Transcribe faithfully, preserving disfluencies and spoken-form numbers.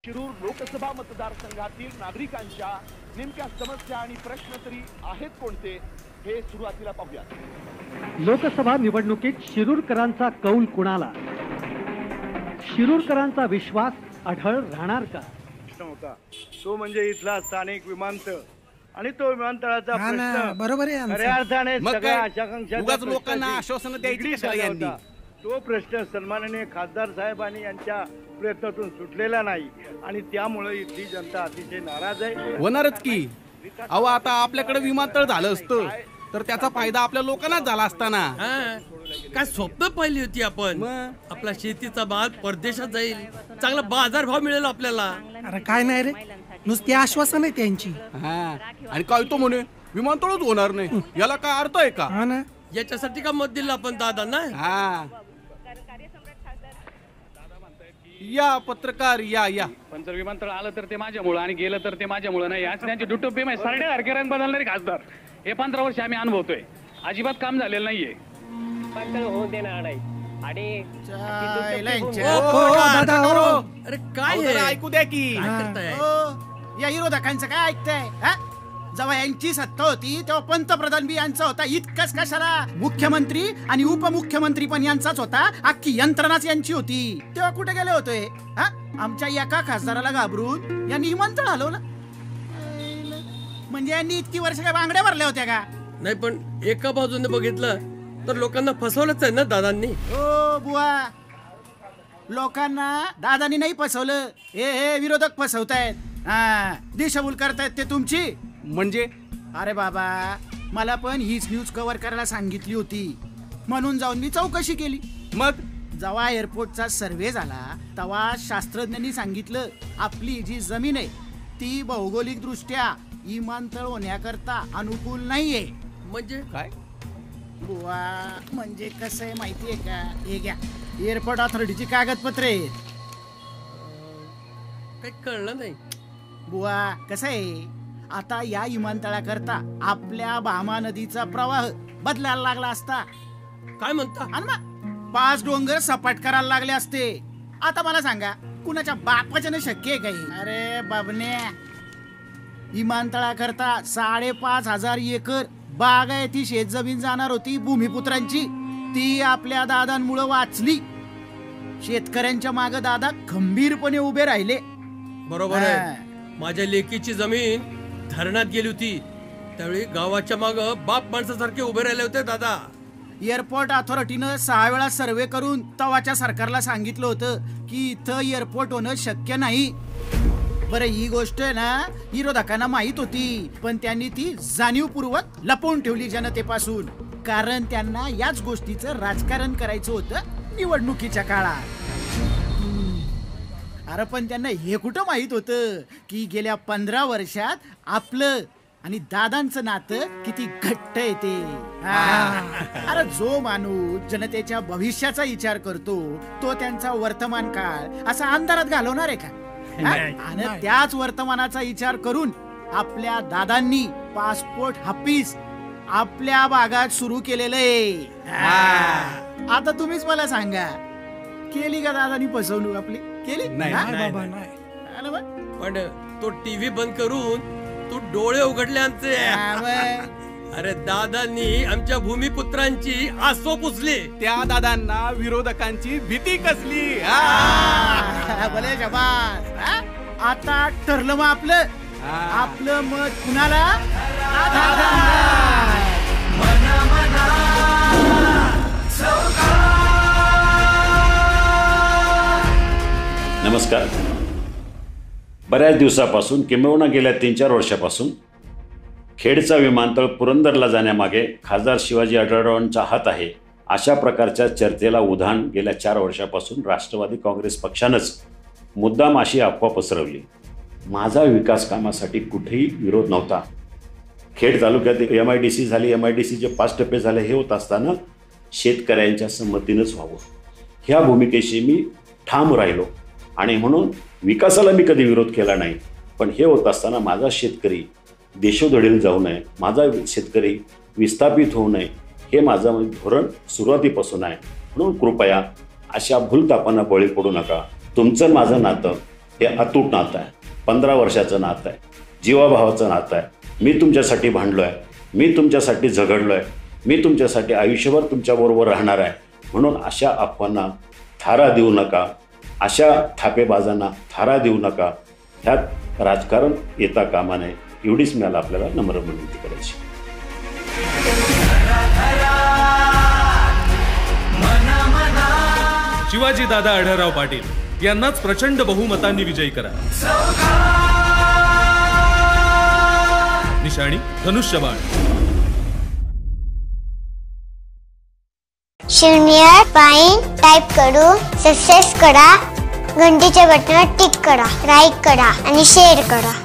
शिरूर लोकसभा मतदारसंघातील नागरिकांच्या नेमक्या समस्या आणि प्रश्न तरी आहेत कोणते हे सुरुवातीला पाहूया। लोकसभा निवडणुकीत शिरूरकरांचा कौल कुणाला? शिरूरकरांचा विश्वास अढळ राहणार का? होता तो म्हणजे इथला स्थानिक विमानतळ आणि तो विमानतळाचा प्रश्न बरोबर आहे खऱ्या अर्थाने सगळ्या उगाच लोकांना आश्वासन द्यायची कशाला यांनी? तो प्रश्न सन्माननीय खासदार साहेब आणि यांच्या प्रयत्नातून सुटलेला नाही आणि त्यामुळे इथली जनता अतिशय नाराज आहे। होणारच की। अहो आता आपल्याकडे विमानतळ झालं असतं तर त्याचा फायदा आपल्या लोकांना झाला असता ना। काय स्वप्न पाहिली होती आपण? आपला शेतीचा माल परदेशात जाईल, चांगला बाजार भाव मिळेल आपल्याला। अरे काय नाही रे, नुसती आश्वासन आहे त्यांची। आणि काय तो म्हणे विमानतळच होणार नाही, याला काय अर्थ आहे का? हा ना, याच्यासाठी का मत दिलं आपण दादांना? हा या पत्रकार या या पण जर विमानतळ आलं तर ते माझ्यामुळं आणि गेलं तर ते माझ्यामुळं नाही। आज त्यांची दुटोपी आहे। सरडे हरकेरांनी बदलणारे खासदार हे पंधरा वर्ष आम्ही अनुभवतोय, अजिबात काम झालेलं नाहीये। होऊन देणार नाही आणि अरे काय ऐकू द्या की या विरोधकांचं काय ऐकताय? जेव्हा यांची सत्ता होती तेव्हा पंतप्रधान बी यांचा होता, इतकंच कशाला मुख्यमंत्री आणि उपमुख्यमंत्री पण यांचाच होता, अख्खी यंत्रणाच यांची होती। तेव्हा कुठे गेले होते? हा, आमच्या एका खासदाराला घाबरून यांनी विमानतळ हलवलं म्हणजे यांनी इतकी वर्ष काय बांगड्या भरल्या होत्या का? नाही, पण एका बाजूने बघितलं तर लोकांना फसवलंच आहे ना दादांनी। ओ बुवा, लोकांना दादांनी नाही फसवलं, हे हे विरोधक फसवतायत, हा दिशाभूल करतायत ते तुमची। म्हणजे अरे बाबा, मला पण हीच न्यूज कव्हर करायला सांगितली होती म्हणून जाऊन मी चौकशी केली। मग जेव्हा एअरपोर्टचा सर्वे झाला तेव्हा शास्त्रज्ञांनी सांगितलं आपली जी जमीन आहे ती भौगोलिक दृष्ट्या विमानतळ होण्याकरता अनुकूल नाहीये। म्हणजे काय बुवा, म्हणजे कसं आहे माहितीये का? हे घ्या, एअरपोर्ट अथॉरिटीची कागदपत्रे आहेत। काही कळलं नाही बुवा, कसं आहे आता या विमानतळाकरता आपल्या भामा नदीचा प्रवाह बदलायला लागला असता। काय म्हणता? आणि मग पाच डोंगर सपाट करायला लागले असते। आता मला सांगा, कुणाच्या बापाच्याने शक्य आहे काही? अरे बाबने, विमानतळाकरता साडेपाच हजार एकर बागायती शेतजमीन जाणार होती भूमिपुत्रांची, ती आपल्या दादांमुळे वाचली। शेतकऱ्यांच्या मागे दादा खंबीरपणे उभे राहिले। बरोबर आहे, माझ्या लेकीची जमीन धरणात गेली होती त्यावेळी गावाच्या माग बाप माणसासारखे उभे राहिले होते दादा। एअरपोर्ट अथॉरिटीनं सहा वेळा सर्वे करून तवाच्या सरकारला सांगितलं होतं की इथं एअरपोर्ट होणं शक्य नाही। बरं, ही गोष्ट ना विरोधकांना माहित होती पण त्यांनी ती जाणीवपूर्वक लपवून ठेवली जनतेपासून, कारण त्यांना याच गोष्टीचं राजकारण करायचं होतं निवडणुकीच्या काळात। अरे पण त्यांना हे कुठं माहित होतं की गेल्या पंधरा वर्षात आपलं आणि दादांचं नातं किती घट्ट आहे ते। अरे जो माणूस जनतेच्या भविष्याचा विचार करतो तो त्यांचा वर्तमान काळ असा अंधारात घालवणार आहे का? आणि त्याच वर्तमानाचा विचार करून आपल्या दादांनी पासपोर्ट ऑफिस आपल्या भागात सुरू केलेलं आहे। आता तुम्हीच मला सांगा, केली का दादांनी फसवणूक आपली? केली नाही बाबा, नाही। पण तो टीव्ही बंद करून तू डोळे उघडले आमचे। अरे दादांनी आमच्या भूमिपुत्रांची आसो पुसली, त्या दादांना विरोधकांची भीती कसली? भले जबास, आता ठरलं मग आपलं आपलं मत कुणाला? नमस्कार. बऱ्याच दिवसापासून किंबहुना गेल्या तीन चार वर्षापासून खेडचा विमानतळ पुरंदरला जाण्यामागे खासदार शिवाजी आढळरावांचा हात आहे अशा प्रकारच्या चर्चेला उधाण गेल्या चार वर्षापासून राष्ट्रवादी काँग्रेस पक्षानंच मुद्दाम अशी अफवा पसरवली। माझा विकास कामासाठी कुठेही विरोध नव्हता। खेड तालुक्यात एम आय डी सी झाली, एम आय डी सीचे पाच टप्पे झाले, हे होत असताना शेतकऱ्यांच्या संमतीनंच व्हावं ह्या भूमिकेशी मी ठाम राहिलो आणि म्हणून विकासाला मी कधी विरोध केला नाही। पण हे होत असताना माझा शेतकरी देशोधडीला जाऊ नये, माझा शेतकरी विस्थापित होऊ नये, हे माझं धोरण सुरुवातीपासून आहे। म्हणून कृपया अशा भूलतापांना बळी पडू नका। तुमचं माझं नातं हे अतूट नातं आहे, पंधरा वर्षाचं नातं आहे, जीवाभावाचं नातं आहे. मी तुमच्यासाठी भांडलो आहे, मी तुमच्यासाठी झगडलो आहे, मी तुमच्यासाठी आयुष्यभर तुमच्याबरोबर राहणार आहे. म्हणून अशा अफवांना थारा देऊ नका, अशा थापेबाजांना थारा देऊ नका. ह्यात राजकारण येता कामा नये, एवढीच मला आपल्याला नम्र विनंती करायची. शिवाजी दादा आढळराव पाटील यांनाच प्रचंड बहुमतांनी विजयी करा. निशाणी धनुष्यबाण. शून्य पॉइंट टाइप करू, सक्सेस करा, घंटीच्या बटनावर टिक करा, लाईक करा आणि शेअर करा.